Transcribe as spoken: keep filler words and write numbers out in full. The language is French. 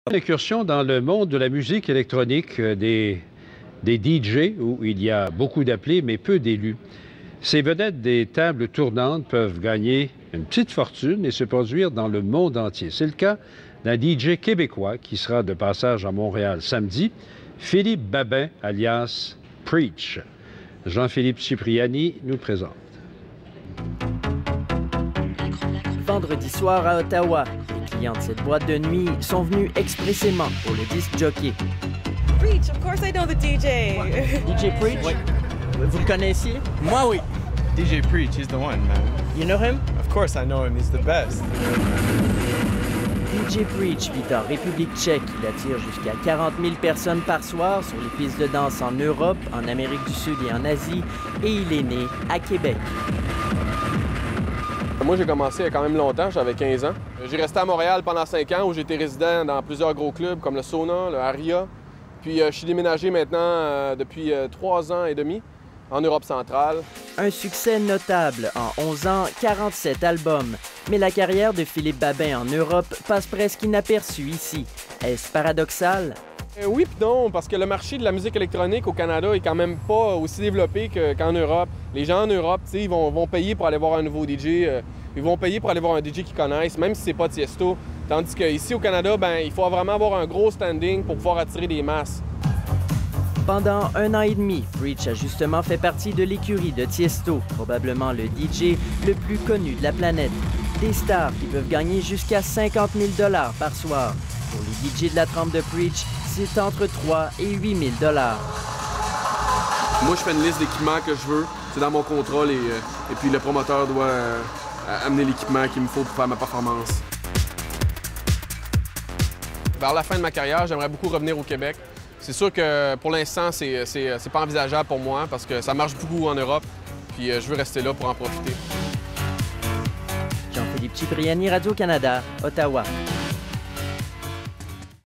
Incursion dans le monde de la musique électronique, euh, des, des D J, où il y a beaucoup d'appelés, mais peu d'élus. Ces vedettes des tables tournantes peuvent gagner une petite fortune et se produire dans le monde entier. C'est le cas d'un D J québécois qui sera de passage à Montréal samedi, Philippe Babin, alias Preach. Jean-Philippe Cipriani nous présente. Vendredi soir à Ottawa, les clients de cette boîte de nuit sont venus expressément pour le disc jockey. Preach, of course I know the D J. D J Preach? Oui. Vous le connaissiez? Moi, oui. D J Preach, he's the one, man. You know him? Of course I know him, he's the best. D J Preach vit en République tchèque. Il attire jusqu'à quarante mille personnes par soir sur les pistes de danse en Europe, en Amérique du Sud et en Asie. Et il est né à Québec. Moi, j'ai commencé il y a quand même longtemps, j'avais quinze ans. J'ai resté à Montréal pendant cinq ans où j'étais résident dans plusieurs gros clubs comme le Sona, le Aria. Puis euh, je suis déménagé maintenant euh, depuis euh, trois ans et demi en Europe centrale. Un succès notable en onze ans, quarante-sept albums. Mais la carrière de Philippe Babin en Europe passe presque inaperçue ici. Est-ce paradoxal? Euh, oui puis non, parce que le marché de la musique électronique au Canada est quand même pas aussi développé qu'en Europe. Les gens en Europe, ils vont, vont payer pour aller voir un nouveau D J. Euh, ils vont payer pour aller voir un D J qu'ils connaissent, même si c'est pas Tiesto. Tandis qu'ici au Canada, ben, il faut vraiment avoir un gros standing pour pouvoir attirer des masses. Pendant un an et demi, Preach a justement fait partie de l'écurie de Tiesto, probablement le D J le plus connu de la planète. Des stars qui peuvent gagner jusqu'à cinquante mille dollars par soir. Pour les D J de la trempe de Preach, c'est entre trois et huit mille dollars. Moi, je fais une liste d'équipements que je veux. C'est dans mon contrôle et, euh, et puis le promoteur doit euh, amener l'équipement qu'il me faut pour faire ma performance. Vers la fin de ma carrière, j'aimerais beaucoup revenir au Québec. C'est sûr que pour l'instant, c'est pas envisageable pour moi parce que ça marche beaucoup en Europe. Puis euh, je veux rester là pour en profiter. Jean-Philippe Cipriani, Radio-Canada, Ottawa.